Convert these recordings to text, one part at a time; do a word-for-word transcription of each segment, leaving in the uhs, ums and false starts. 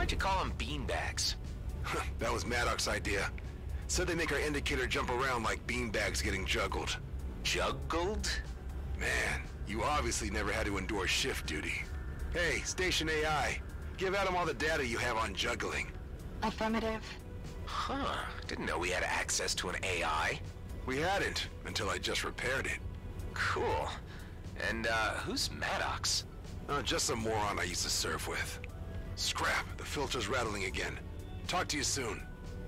Why'd you call them beanbags? That was Maddox's idea. Said they make our indicator jump around like beanbags getting juggled. Juggled? Man, you obviously never had to endure shift duty. Hey, Station A I, give Adam all the data you have on juggling. Affirmative. Huh, didn't know we had access to an A I. We hadn't, until I just repaired it. Cool. And, uh, who's Maddox? Uh, just some moron I used to surf with. Scrap, the filter's rattling again. Talk to you soon.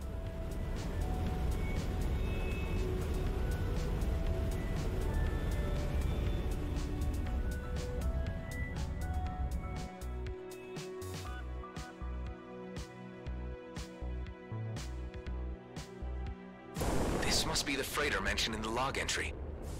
This must be the freighter mentioned in the log entry.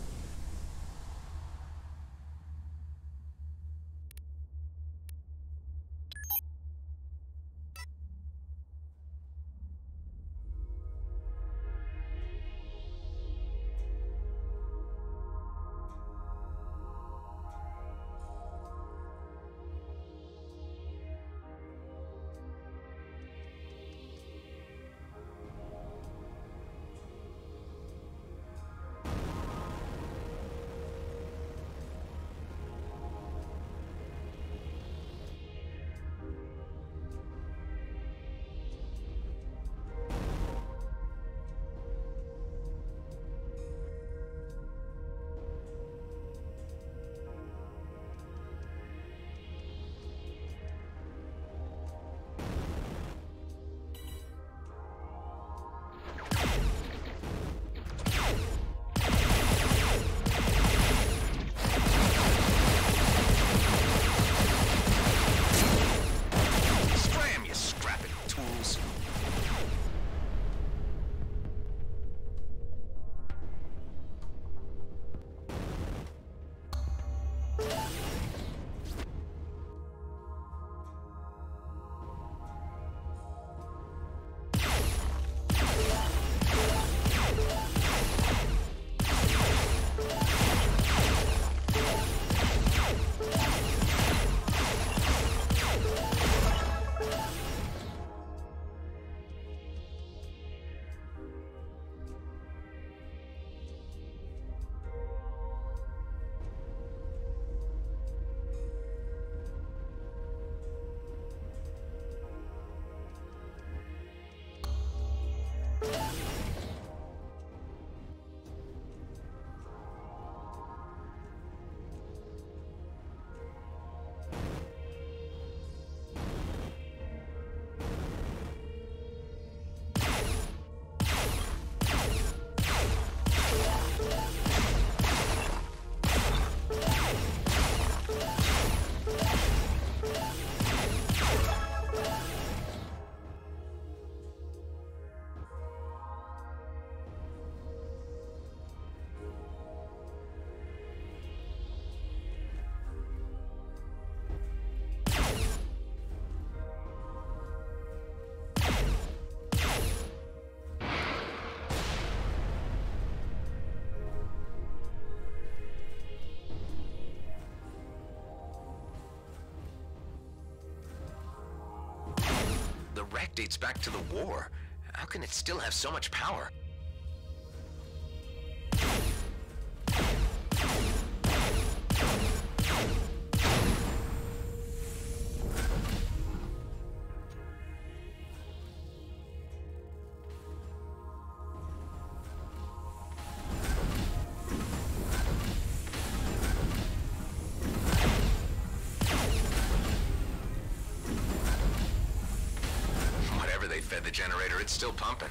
The wreck dates back to the war. How can it still have so much power? Fed the generator, it's still pumping.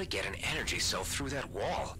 they get an energy cell through that wall?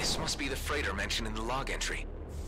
This must be the freighter mentioned in the log entry.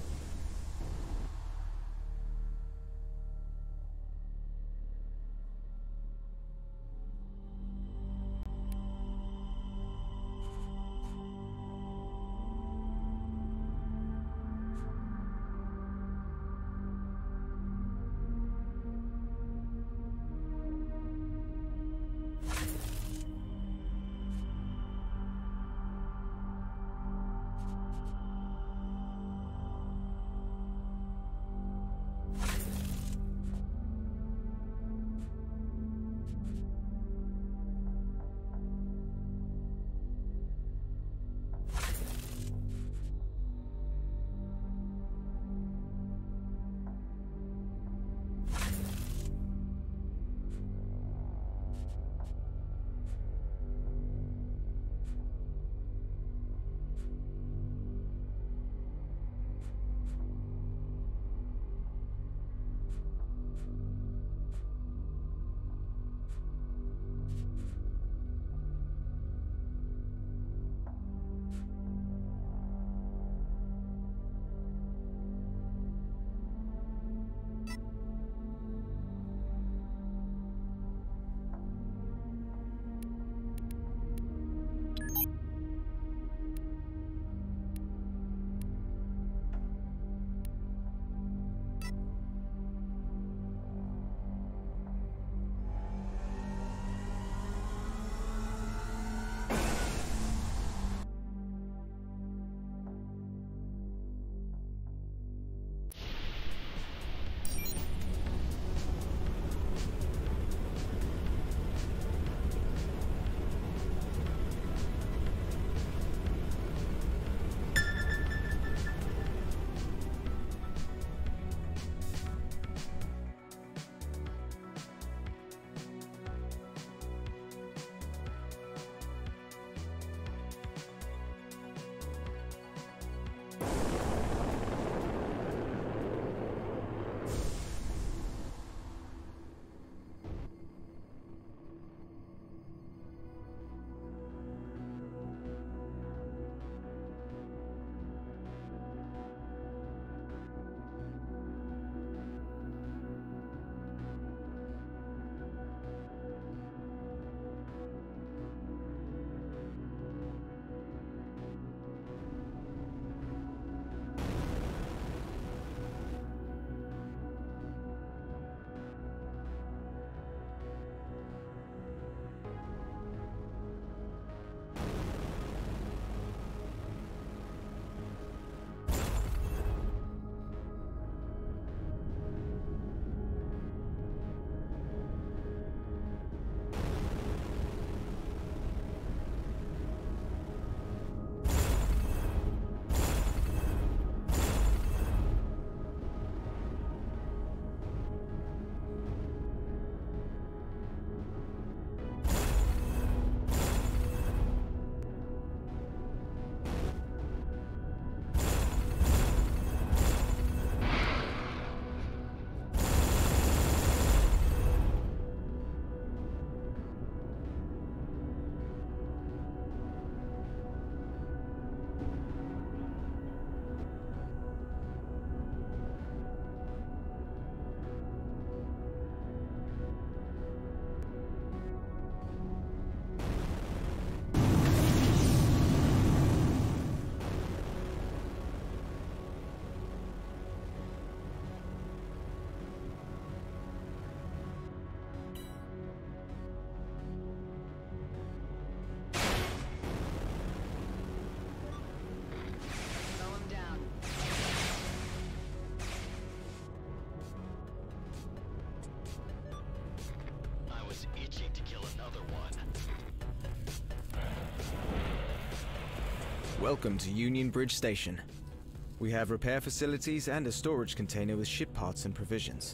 Welcome to Union Bridge Station. We have repair facilities and a storage container with ship parts and provisions.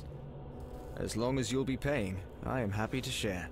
As long as you'll be paying, I am happy to share.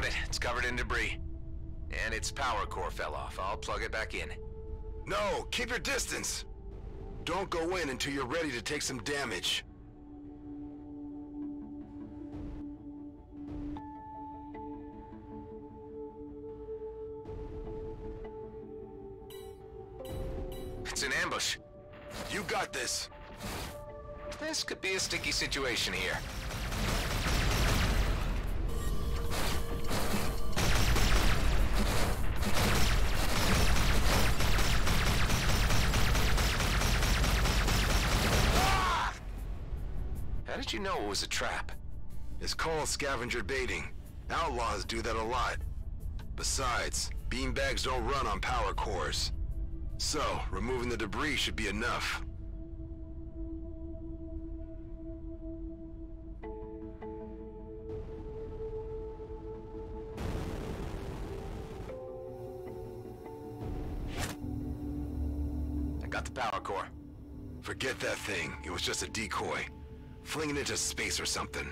it. It's covered in debris. And its power core fell off. I'll plug it back in. No, keep your distance. Don't go in until you're ready to take some damage. It's an ambush. You got this. This could be a sticky situation here. Ah! How did you know it was a trap? It's called scavenger baiting. Outlaws do that a lot. Besides, beanbags don't run on power cores. So, removing the debris should be enough. I got the power core. Forget that thing. It was just a decoy. Fling it into space or something.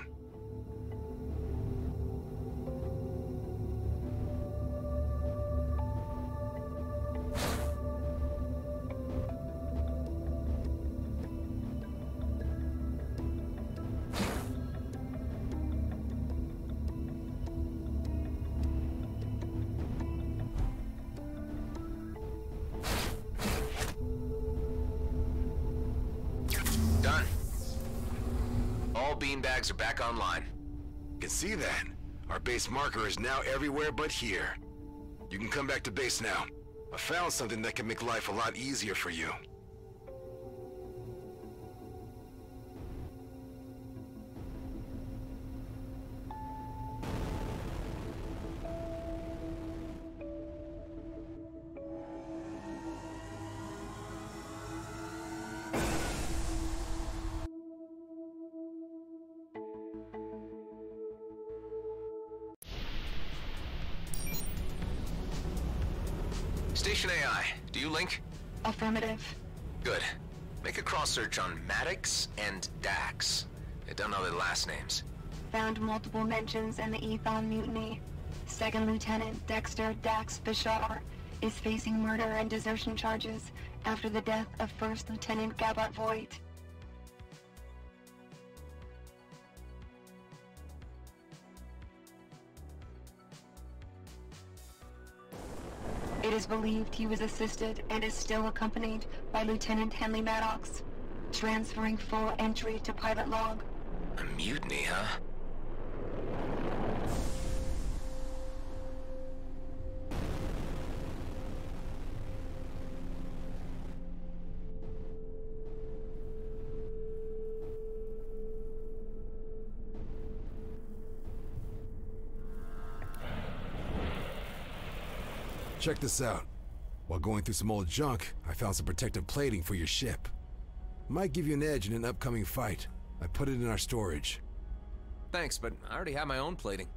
Done. All beanbags are back online. Can see that. Our base marker is now everywhere but here. You can come back to base now. I found something that can make life a lot easier for you. Station A I, do you link? Affirmative. Good. Make a cross-search on Maddox and Dax. I don't know their last names. Found multiple mentions in the Ethon mutiny. Second Lieutenant Dexter Dax Bashar is facing murder and desertion charges after the death of First Lieutenant Gabbard Voigt. It is believed he was assisted and is still accompanied by Lieutenant Henley Maddox, transferring full entry to pilot log. A mutiny, huh? Check this out. While going through some old junk, I found some protective plating for your ship. Might give you an edge in an upcoming fight. I put it in our storage. Thanks, but I already have my own plating.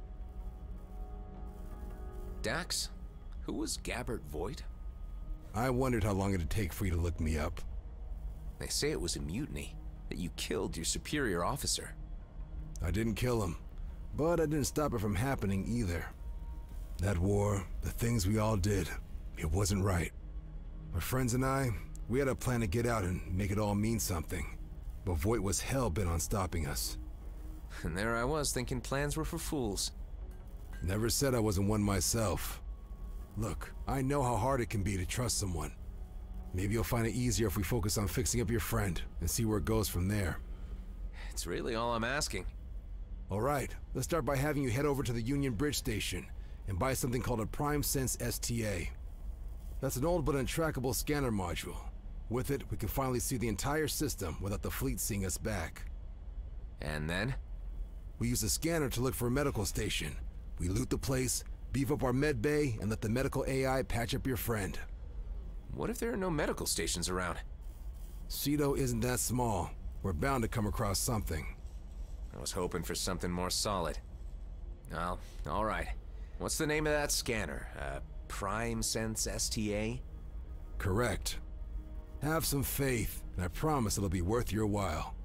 Dax, who was Gabbard Voigt? I wondered how long it'd take for you to look me up. They say it was a mutiny, that you killed your superior officer. I didn't kill him, but I didn't stop it from happening either. That war, the things we all did, it wasn't right. My friends and I, we had a plan to get out and make it all mean something. But Voigt was hell-bent on stopping us. And there I was thinking plans were for fools. Never said I wasn't one myself. Look, I know how hard it can be to trust someone. Maybe you'll find it easier if we focus on fixing up your friend and see where it goes from there. It's really all I'm asking. All right, let's start by having you head over to the Union Bridge Station and buy something called a Prime Sense S T A. That's an old but untrackable scanner module. With it, we can finally see the entire system without the fleet seeing us back. And then? We use the scanner to look for a medical station. We loot the place, beef up our med bay, and let the medical A I patch up your friend. What if there are no medical stations around? Cedo isn't that small. We're bound to come across something. I was hoping for something more solid. Well, all right. What's the name of that scanner? Uh, Prime Sense S T A? Correct. Have some faith, and I promise it'll be worth your while.